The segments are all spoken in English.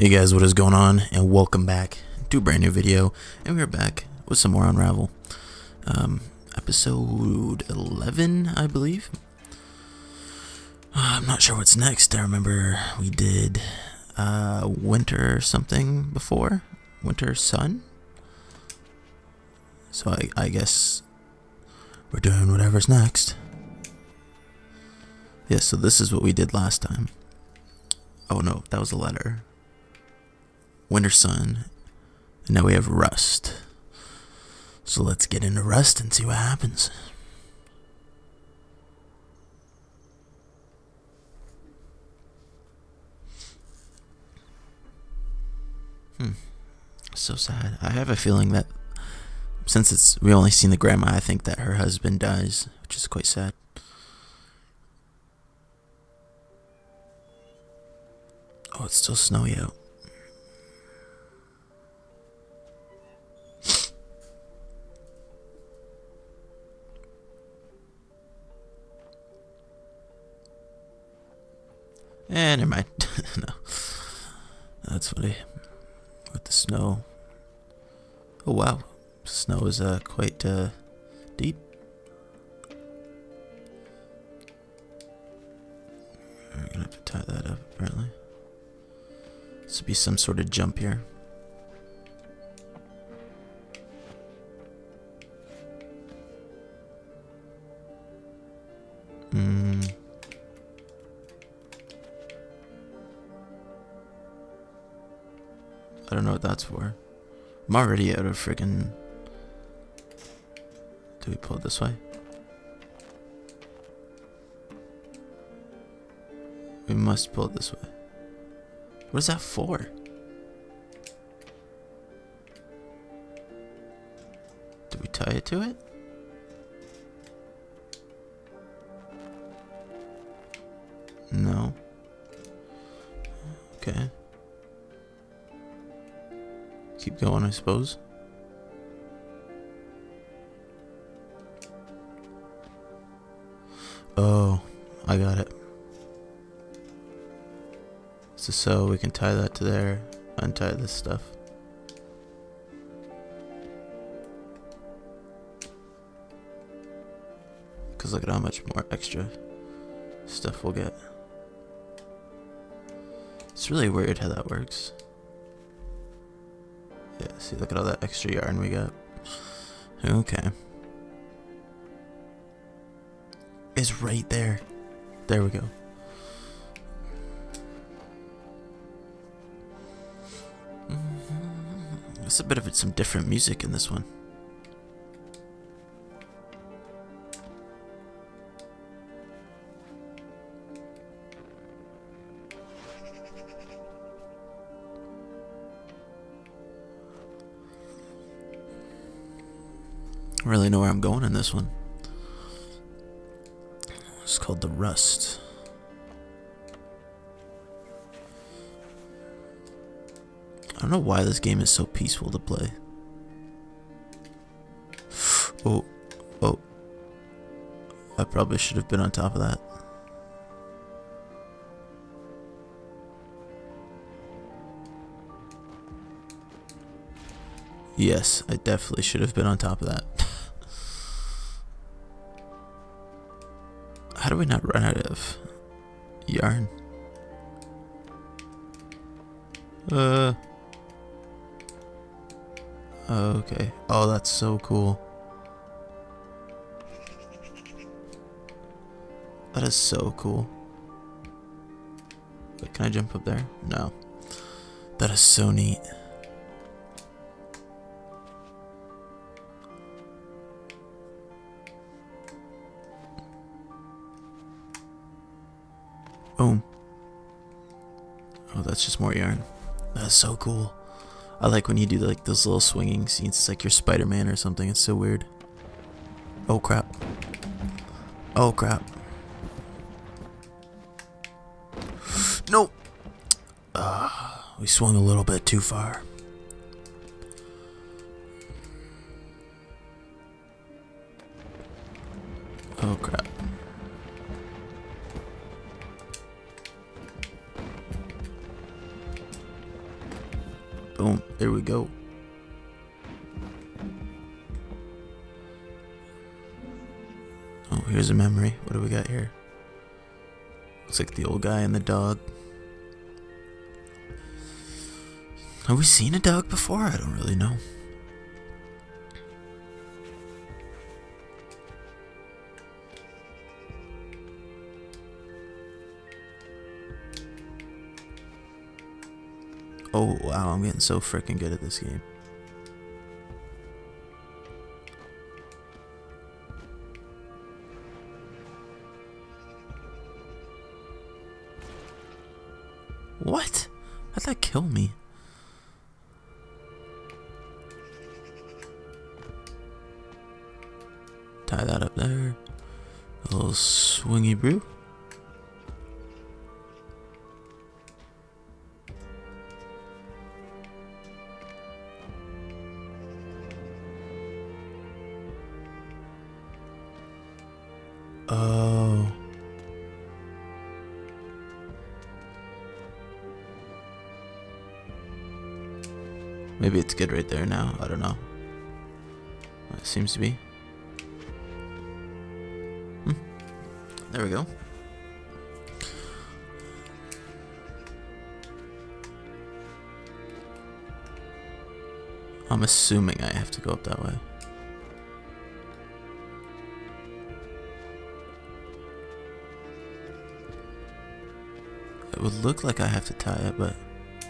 Hey guys, what is going on? And welcome back to a brand new video. And we're back with some more Unravel. Episode 11, I believe. I'm not sure what's next. I remember we did Winter something before. Winter Sun. So I guess we're doing whatever's next. Yeah, so this is what we did last time. Oh no, that was a letter. Winter Sun. And now we have Rust. So let's get into Rust and see what happens. So sad. I have a feeling that since we only seen the grandma, I think that her husband dies, which is quite sad. Oh, it's still snowy out. Never mind. No. That's funny. With the snow. Oh wow. Snow is quite deep. We're gonna have to tie that up apparently. This would be some sort of jump here. I don't know what that's for. I'm already out of friggin'... Do we pull it this way? We must pull it this way. What is that for? Do we tie it to it? No. Okay. Keep going, I suppose. Oh, I got it. So we can tie that to there, untie this stuff. Because look at how much more extra stuff we'll get. It's really weird how that works. Yeah, see, look at all that extra yarn we got. Okay. It's right there. There we go. It's a bit of some different music in this one. I don't really know where I'm going in this one. It's called the Rust. I don't know why this game is so peaceful to play. Oh, oh. I probably should have been on top of that. Yes, I definitely should have been on top of that. How do we not run out of yarn? Okay. Oh, that's so cool. That is so cool. Wait, can I jump up there? No. That is so neat. Boom. Oh, that's just more yarn. That's so cool. I like when you do like those little swinging scenes. It's like you're Spider-Man or something. It's so weird. Oh crap. Oh crap. Nope. We swung a little bit too far. Oh crap. Boom. There we go. Oh, here's a memory. What do we got here? Looks like the old guy and the dog. Have we seen a dog before? I don't really know. Oh, wow, I'm getting so freaking good at this game. What? How'd that kill me? Tie that up there. A little swingy brew. Oh. Maybe it's good right there now. I don't know. It seems to be. There we go. I'm assuming I have to go up that way. It would look like I have to tie it, but...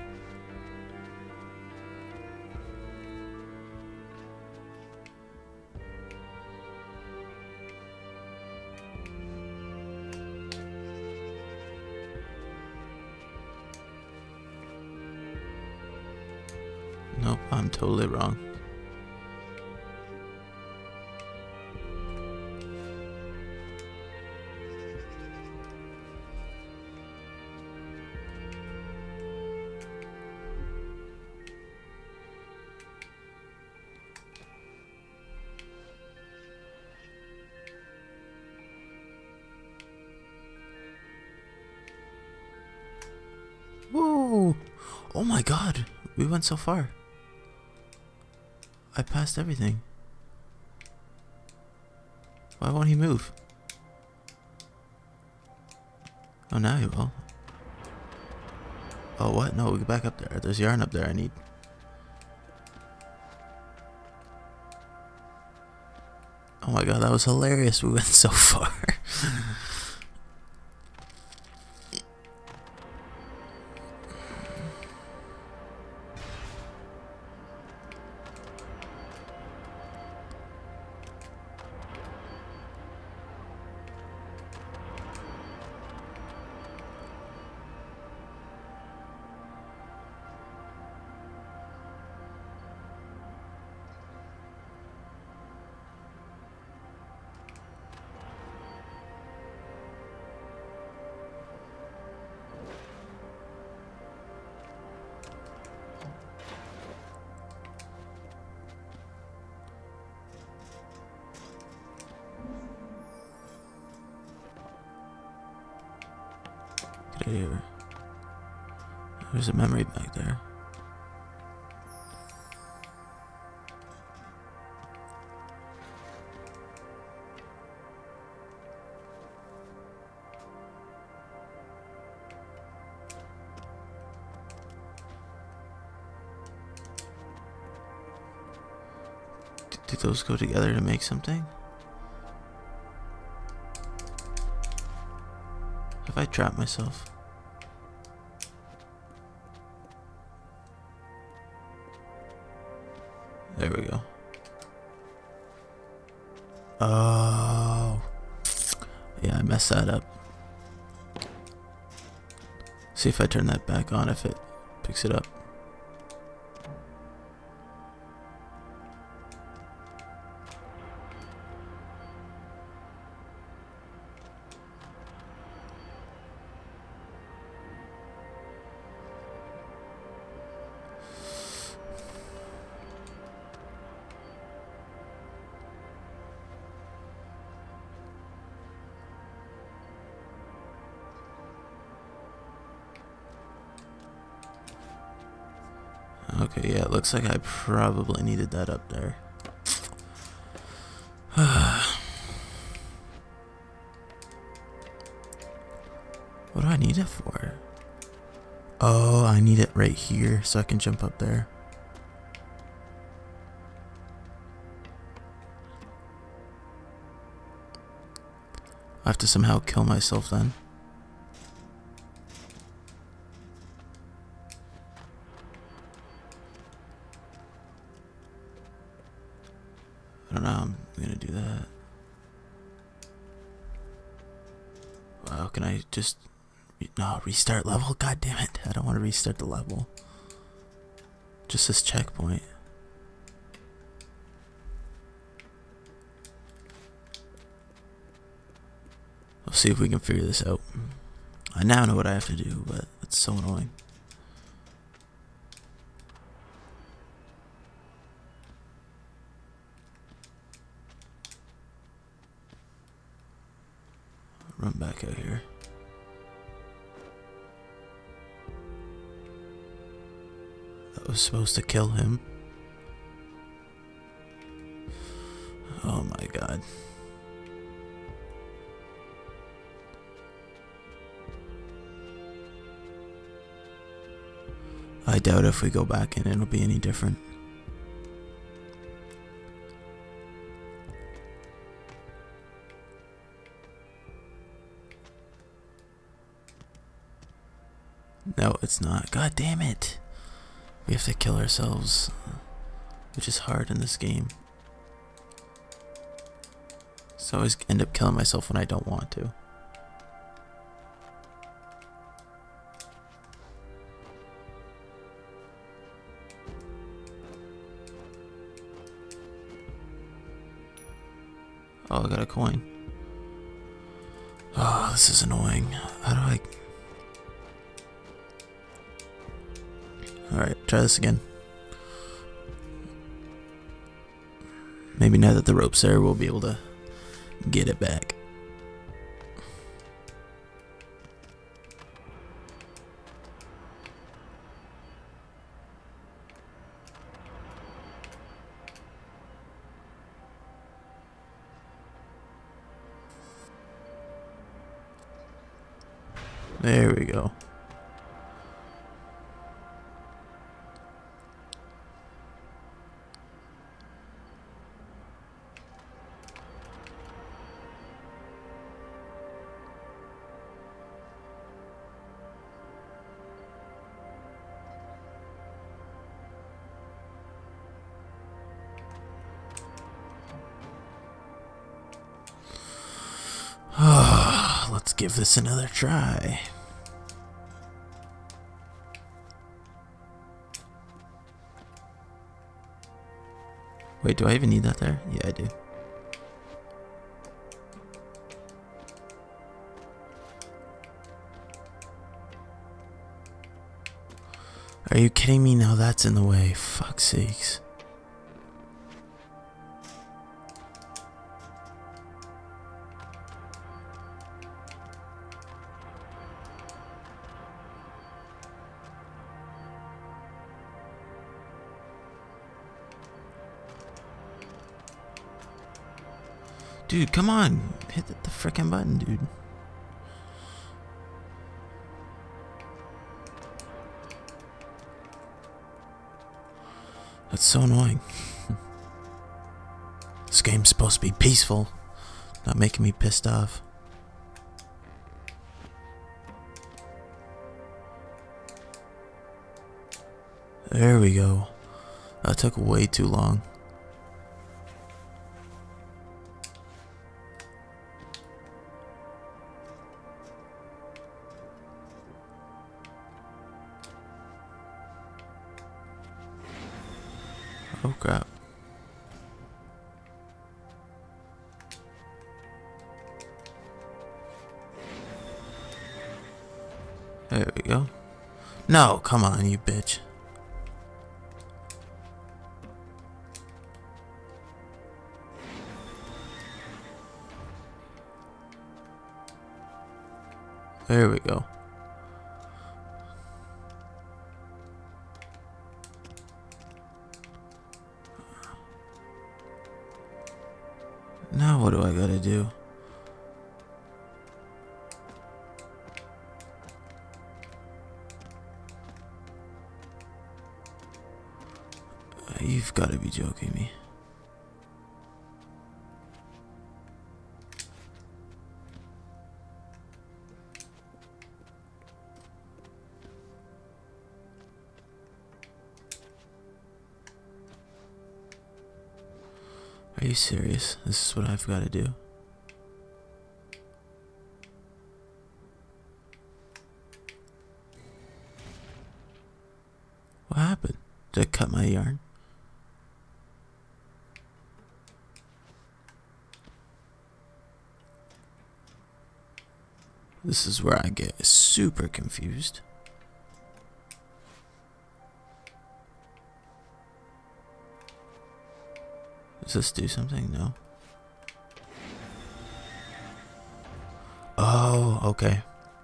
Nope, I'm totally wrong. Whoa! Oh my god, we went so far. I passed everything. Why won't he move? Oh, now he will. Oh, what? No, we go back up there. There's yarn up there I need. Oh my god, that was hilarious. We went so far. Get out of here. There's a memory back there. Do those go together to make something? Have I trapped myself? There we go. Oh. Yeah, I messed that up. See if I turn that back on, if it picks it up. Okay, yeah, it looks like I probably needed that up there. What do I need it for? Oh, I need it right here so I can jump up there. I have to somehow kill myself then. I don't know how I'm gonna do that. Wow, can I just... No, restart level? God damn it. I don't want to restart the level. Just this checkpoint. We'll see if we can figure this out. I now know what I have to do, but it's so annoying. Run back out here. That was supposed to kill him. Oh my god. I doubt if we go back in it'll be any different. No, it's not. God damn it. We have to kill ourselves, which is hard in this game. So I always end up killing myself when I don't want to. Oh, I got a coin. Oh, this is annoying. How do I... Alright, try this again. Maybe now that the rope's there, we'll be able to get it back. There we go. Let's give this another try. Wait, do I even need that there? Yeah, I do. Are you kidding me? Now that's in the way. Fuck's sakes. Dude, come on. Hit the frickin' button, dude. That's so annoying. This game's supposed to be peaceful, not making me pissed off. There we go. That took way too long. Oh crap. There we go. No, come on, you bitch. There we go. Now what do I gotta do? You've gotta be joking me. Are you serious? This is what I've got to do? What happened? Did I cut my yarn? This is where I get super confused. Does this do something? No. Oh, okay.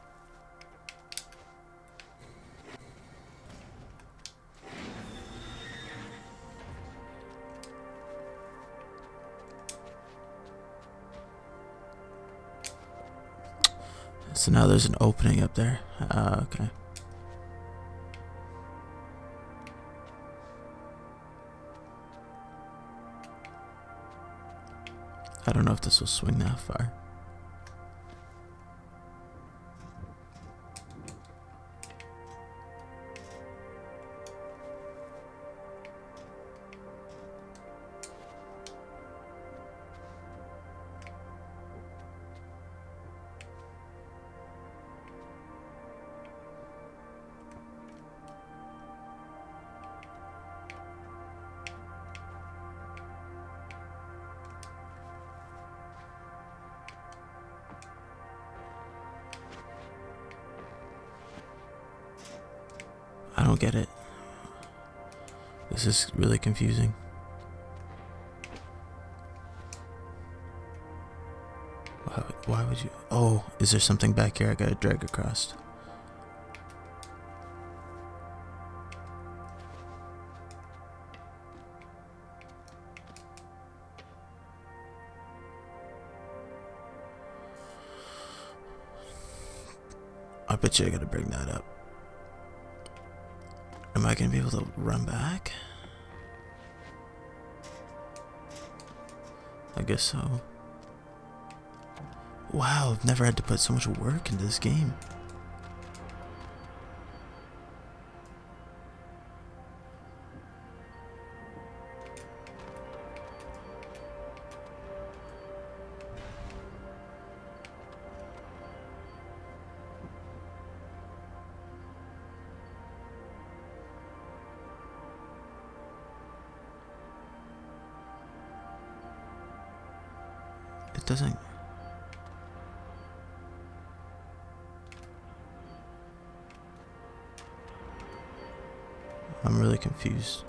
So now there's an opening up there. Okay. I don't know if this will swing that far. I don't get it. This is really confusing. Why would you? Oh, is there something back here I gotta drag across? I bet you I gotta bring that up. Am I gonna be able to run back? I guess so. Wow, I've never had to put so much work into this game. It doesn't. I'm really confused.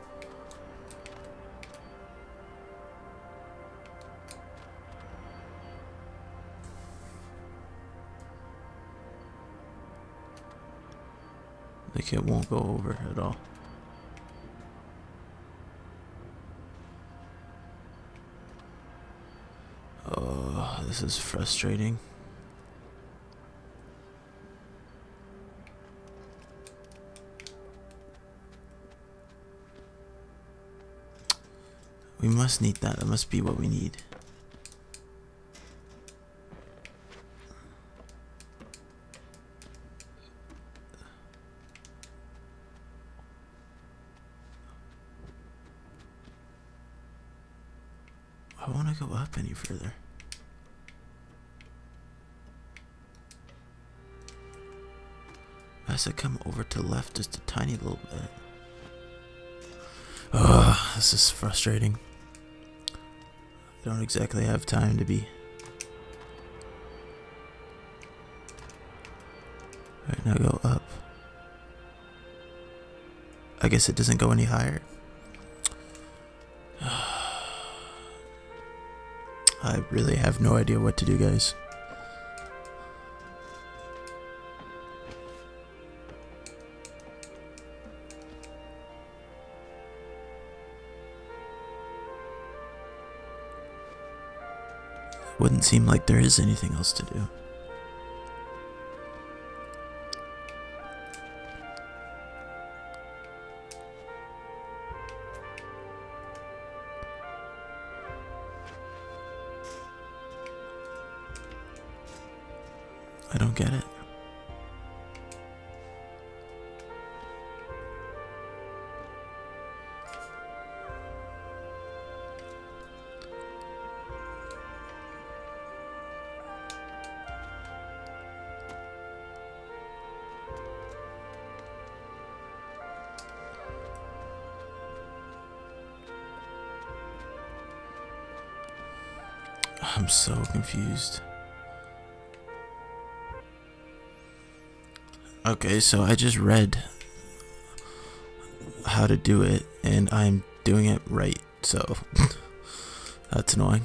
Like it won't go over at all. Oh, this is frustrating. We must need that. That must be what we need. I want to go up any further. I has to come over to the left just a tiny little bit. Ugh, this is frustrating. I don't exactly have time to be. Alright, now go up. I guess it doesn't go any higher. I really have no idea what to do, guys. Wouldn't seem like there is anything else to do. I don't get it. I'm so confused. Okay, so I just read how to do it, and I'm doing it right, so that's annoying.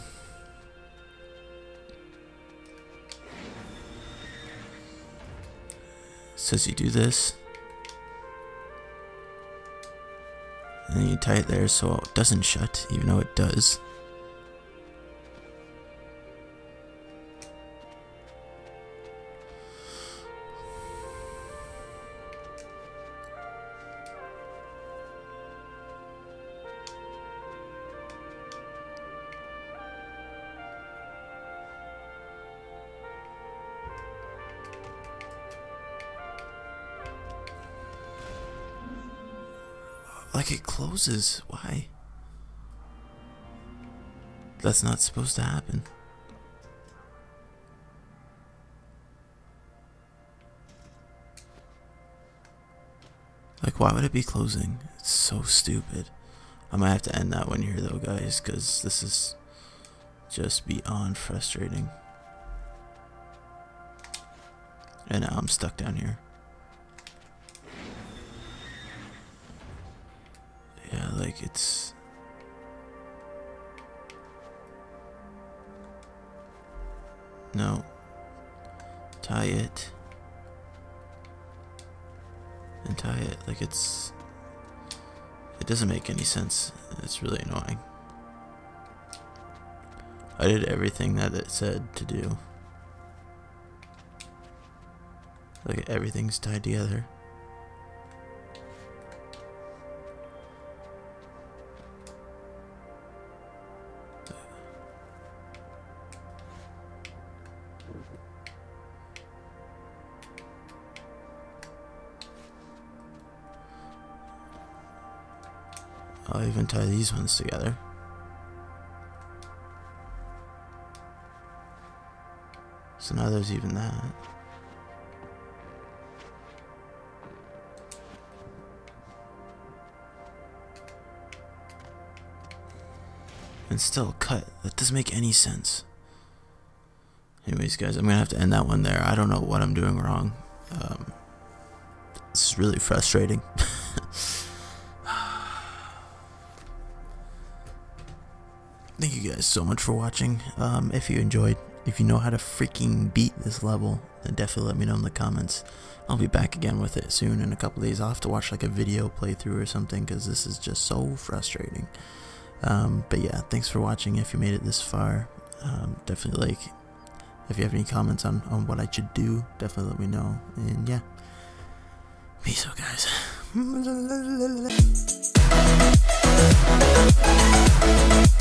It says you do this, and then you tie it there so it doesn't shut, even though it does. Like it closes. Why? That's not supposed to happen. Like, why would it be closing? It's so stupid. I might have to end that one here though, guys, because this is just beyond frustrating. And now I'm stuck down here. Yeah, like it's... No. Tie it. And tie it. Like it's... It doesn't make any sense. It's really annoying. I did everything that it said to do. Like everything's tied together. I'll even tie these ones together. So now there's even that. And still cut. That doesn't make any sense. Anyways, guys, I'm gonna have to end that one there. I don't know what I'm doing wrong. This is really frustrating. Thank you guys so much for watching. If you enjoyed, if you know how to freaking beat this level, then definitely let me know in the comments. I'll be back again with it soon in a couple days. I'll have to watch like a video playthrough or something because this is just so frustrating. But yeah, thanks for watching. If you made it this far, definitely like, if you have any comments on what I should do, definitely let me know. And yeah, peace out, guys.